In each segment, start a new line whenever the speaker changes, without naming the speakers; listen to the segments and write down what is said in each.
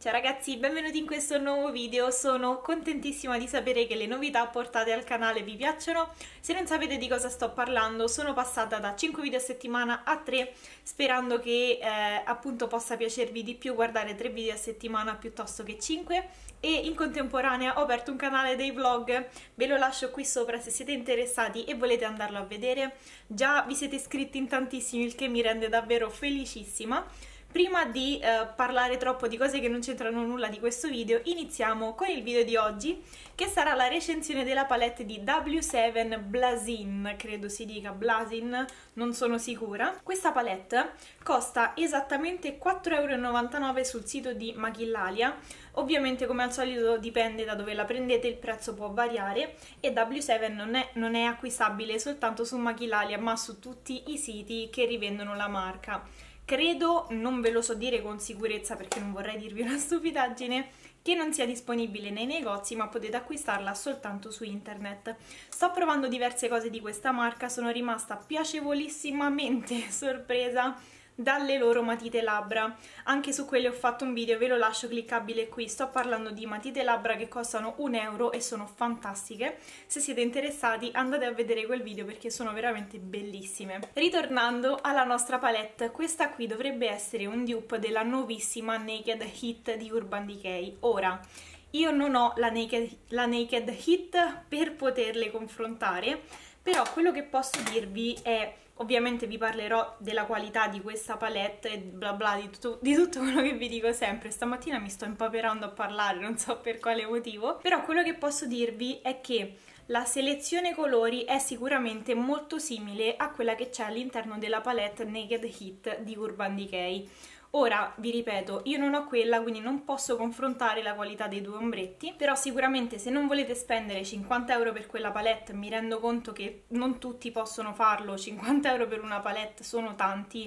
Ciao ragazzi, benvenuti in questo nuovo video. Sono contentissima di sapere che le novità portate al canale vi piacciono. Se non sapete di cosa sto parlando, sono passata da 5 video a settimana a 3, sperando che appunto possa piacervi di più guardare 3 video a settimana piuttosto che 5, e in contemporanea ho aperto un canale dei vlog, ve lo lascio qui sopra se siete interessati e volete andarlo a vedere. Già vi siete iscritti in tantissimi, il che mi rende davvero felicissima. Prima di parlare troppo di cose che non c'entrano nulla di questo video, iniziamo con il video di oggi, che sarà la recensione della palette di W7 Blazin, credo si dica Blazin, non sono sicura. Questa palette costa esattamente 4,99 € sul sito di Maquillalia. Ovviamente, come al solito, dipende da dove la prendete, il prezzo può variare, e W7 non è acquistabile soltanto su Maquillalia, ma su tutti i siti che rivendono la marca. Credo, non ve lo so dire con sicurezza perché non vorrei dirvi una stupidaggine, che non sia disponibile nei negozi, ma potete acquistarla soltanto su internet. Sto provando diverse cose di questa marca, sono rimasta piacevolissimamente sorpresa dalle loro matite labbra. Anche su quelle ho fatto un video, ve lo lascio cliccabile qui. Sto parlando di matite labbra che costano 1 € e sono fantastiche. Se siete interessati andate a vedere quel video perché sono veramente bellissime. Ritornando alla nostra palette, questa qui dovrebbe essere un dupe della nuovissima Naked Heat di Urban Decay. Ora, io non ho la Naked Heat per poterle confrontare, però quello che posso dirvi è, ovviamente vi parlerò della qualità di questa palette e bla bla di tutto quello che vi dico sempre. Stamattina mi sto impaperando a parlare, non so per quale motivo, però quello che posso dirvi è che la selezione colori è sicuramente molto simile a quella che c'è all'interno della palette Naked Heat di Urban Decay. Ora, vi ripeto, io non ho quella, quindi non posso confrontare la qualità dei due ombretti, però sicuramente se non volete spendere 50 € per quella palette, mi rendo conto che non tutti possono farlo, 50 € per una palette sono tanti,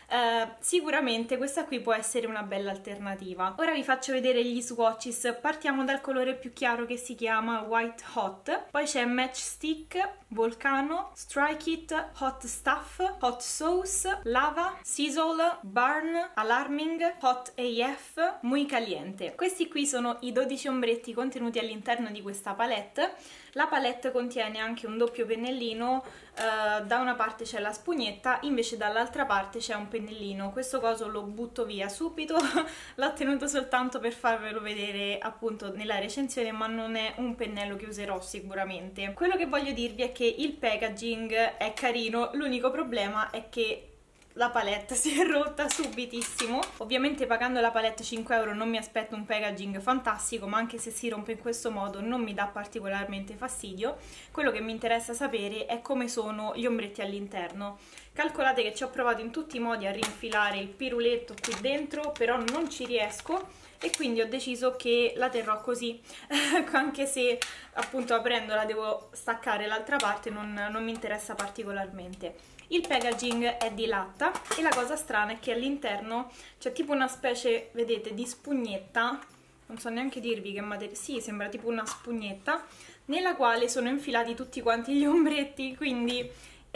sicuramente questa qui può essere una bella alternativa. Ora vi faccio vedere gli swatches. Partiamo dal colore più chiaro che si chiama White Hot, poi c'è Match Stick, Volcano, Strike It, Hot Stuff, Hot Sauce, Lava, Sizzle, Burn, Alarming, Hot AF, Muy Caliente. Questi qui sono i 12 ombretti contenuti all'interno di questa palette. La palette contiene anche un doppio pennellino, da una parte c'è la spugnetta, invece dall'altra parte c'è un pennellino. Questo coso lo butto via subito, l'ho tenuto soltanto per farvelo vedere appunto nella recensione, ma non è un pennello che userò sicuramente. Quello che voglio dirvi è che il packaging è carino, l'unico problema è che la palette si è rotta subitissimo. Ovviamente pagando la palette 5 € non mi aspetto un packaging fantastico, ma anche se si rompe in questo modo non mi dà particolarmente fastidio. Quello che mi interessa sapere è come sono gli ombretti all'interno. Calcolate che ci ho provato in tutti i modi a rinfilare il piruletto qui dentro, però non ci riesco e quindi ho deciso che la terrò così, anche se appunto aprendola devo staccare l'altra parte, non mi interessa particolarmente. Il packaging è di latta e la cosa strana è che all'interno c'è tipo una specie, vedete, di spugnetta, non so neanche dirvi che materia, sì, sembra tipo una spugnetta, nella quale sono infilati tutti quanti gli ombretti, quindi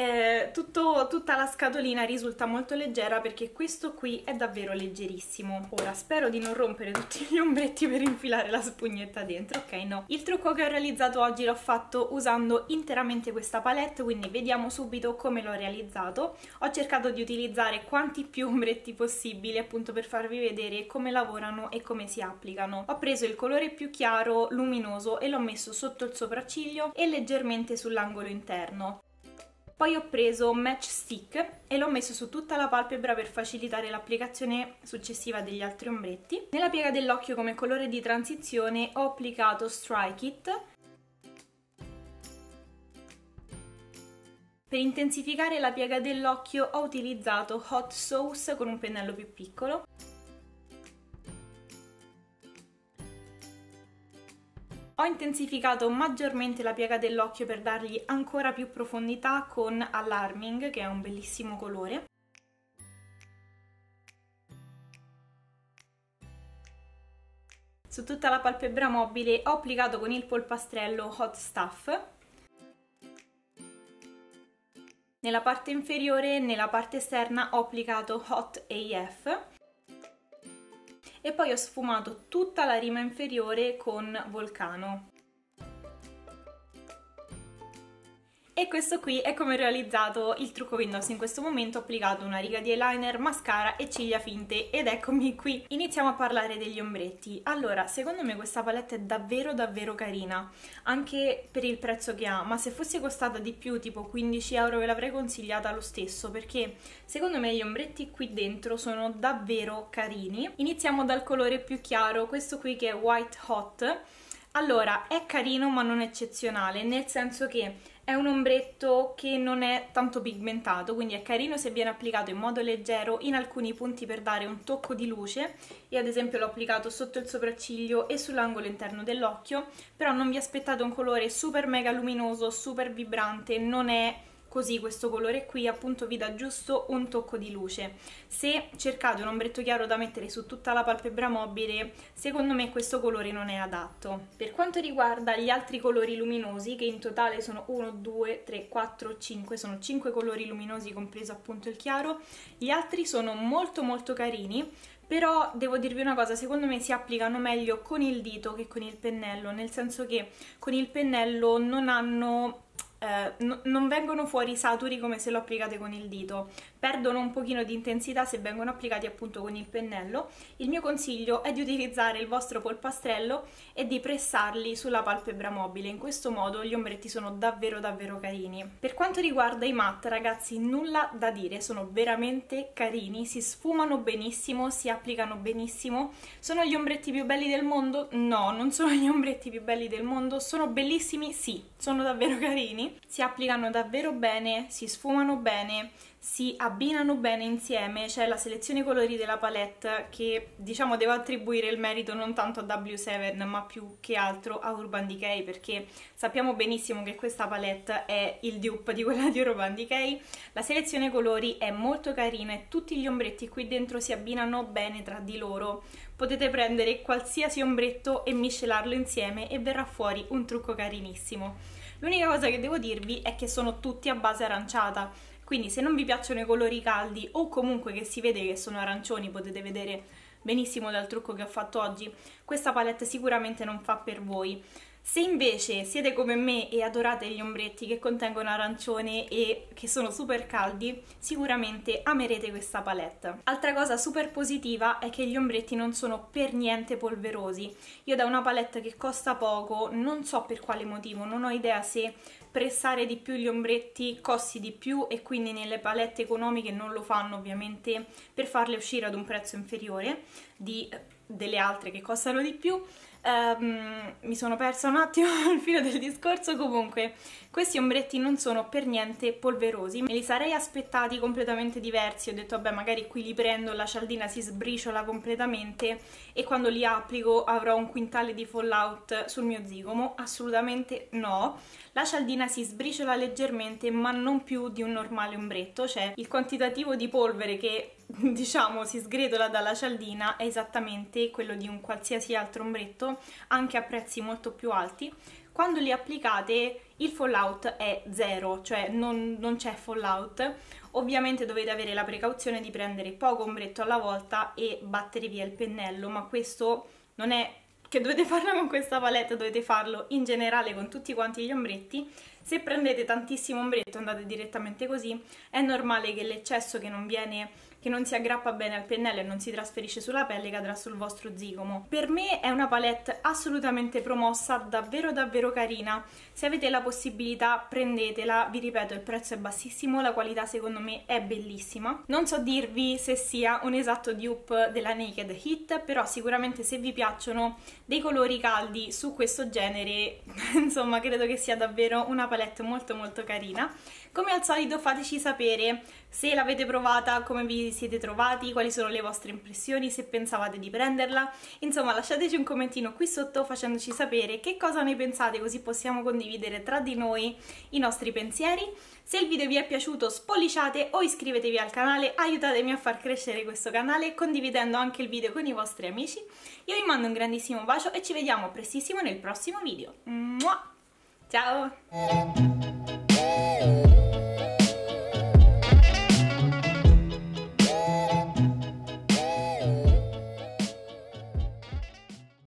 tutta la scatolina risulta molto leggera perché questo qui è davvero leggerissimo. Ora spero di non rompere tutti gli ombretti per infilare la spugnetta dentro, ok, no. Il trucco che ho realizzato oggi l'ho fatto usando interamente questa palette, quindi vediamo subito come l'ho realizzato. Ho cercato di utilizzare quanti più ombretti possibili appunto per farvi vedere come lavorano e come si applicano. Ho preso il colore più chiaro, luminoso, e l'ho messo sotto il sopracciglio e leggermente sull'angolo interno. Poi ho preso Match Stick e l'ho messo su tutta la palpebra per facilitare l'applicazione successiva degli altri ombretti. Nella piega dell'occhio come colore di transizione ho applicato Strike It. Per intensificare la piega dell'occhio ho utilizzato Hot Sauce con un pennello più piccolo. Ho intensificato maggiormente la piega dell'occhio per dargli ancora più profondità con Alarming, che è un bellissimo colore. Su tutta la palpebra mobile ho applicato con il polpastrello Hot Stuff. Nella parte inferiore e nella parte esterna ho applicato Hot AF. e poi ho sfumato tutta la rima inferiore con Volcano. E questo qui è come ho realizzato il trucco Windows. In questo momento ho applicato una riga di eyeliner, mascara e ciglia finte ed eccomi qui. Iniziamo a parlare degli ombretti. Allora, secondo me questa palette è davvero carina, anche per il prezzo che ha, ma se fosse costata di più, tipo 15 euro, ve l'avrei consigliata lo stesso, perché secondo me gli ombretti qui dentro sono davvero carini. Iniziamo dal colore più chiaro, questo qui che è White Hot. Allora, è carino ma non eccezionale, nel senso che è un ombretto che non è tanto pigmentato, quindi è carino se viene applicato in modo leggero in alcuni punti per dare un tocco di luce. Io ad esempio l'ho applicato sotto il sopracciglio e sull'angolo interno dell'occhio, però non vi aspettate un colore super mega luminoso, super vibrante, non è così questo colore qui, appunto vi dà giusto un tocco di luce. Se cercate un ombretto chiaro da mettere su tutta la palpebra mobile, secondo me questo colore non è adatto. Per quanto riguarda gli altri colori luminosi, che in totale sono 1, 2, 3, 4, 5, sono 5 colori luminosi compreso appunto il chiaro, gli altri sono molto carini, però devo dirvi una cosa, secondo me si applicano meglio con il dito che con il pennello, nel senso che con il pennello non hanno... non vengono fuori saturi come se lo applicate con il dito, perdono un pochino di intensità se vengono applicati appunto con il pennello. Il mio consiglio è di utilizzare il vostro polpastrello e di pressarli sulla palpebra mobile, in questo modo gli ombretti sono davvero carini. Per quanto riguarda i matte, ragazzi, nulla da dire, sono veramente carini, si sfumano benissimo, si applicano benissimo. Sono gli ombretti più belli del mondo? No, non sono gli ombretti più belli del mondo, sono bellissimi? Sì, sono davvero carini. Si applicano davvero bene, si sfumano bene, si abbinano bene insieme. C'è la selezione colori della palette che diciamo devo attribuire il merito non tanto a W7 ma più che altro a Urban Decay, perché sappiamo benissimo che questa palette è il dupe di quella di Urban Decay. La selezione colori è molto carina e tutti gli ombretti qui dentro si abbinano bene tra di loro. Potete prendere qualsiasi ombretto e miscelarlo insieme e verrà fuori un trucco carinissimo. L'unica cosa che devo dirvi è che sono tutti a base aranciata, quindi se non vi piacciono i colori caldi o comunque che si vede che sono arancioni, potete vedere benissimo dal trucco che ho fatto oggi, questa palette sicuramente non fa per voi. Se invece siete come me e adorate gli ombretti che contengono arancione e che sono super caldi, sicuramente amerete questa palette. Altra cosa super positiva è che gli ombretti non sono per niente polverosi. Io da una palette che costa poco, non so per quale motivo, non ho idea se pressare di più gli ombretti costi di più e quindi nelle palette economiche non lo fanno ovviamente per farle uscire ad un prezzo inferiore delle altre che costano di più. Mi sono persa un attimo il filo del discorso. Comunque questi ombretti non sono per niente polverosi, me li sarei aspettati completamente diversi. Ho detto vabbè, magari qui li prendo, la cialdina si sbriciola completamente e quando li applico avrò un quintale di fallout sul mio zigomo. Assolutamente no, la cialdina si sbriciola leggermente ma non più di un normale ombretto, cioè il quantitativo di polvere che diciamo si sgretola dalla cialdina è esattamente quello di un qualsiasi altro ombretto, anche a prezzi molto più alti. Quando li applicate il fallout è zero, cioè non c'è fallout. Ovviamente dovete avere la precauzione di prendere poco ombretto alla volta e battere via il pennello, ma questo non è che dovete farlo con questa palette, dovete farlo in generale con tutti quanti gli ombretti. Se prendete tantissimo ombretto andate direttamente così, è normale che l'eccesso che non si aggrappa bene al pennello e non si trasferisce sulla pelle cadrà sul vostro zigomo. Per me è una palette assolutamente promossa, davvero carina. Se avete la possibilità prendetela, vi ripeto il prezzo è bassissimo, la qualità secondo me è bellissima. Non so dirvi se sia un esatto dupe della Naked Heat, però sicuramente se vi piacciono dei colori caldi su questo genere insomma credo che sia davvero una palette molto carina. Come al solito fateci sapere se l'avete provata, come vi siete trovati, quali sono le vostre impressioni, se pensavate di prenderla. Insomma, lasciateci un commentino qui sotto facendoci sapere che cosa ne pensate, così possiamo condividere tra di noi i nostri pensieri. Se il video vi è piaciuto spolliciate o iscrivetevi al canale, aiutatemi a far crescere questo canale condividendo anche il video con i vostri amici. Io vi mando un grandissimo bacio e ci vediamo prestissimo nel prossimo video. Mua! Ciao!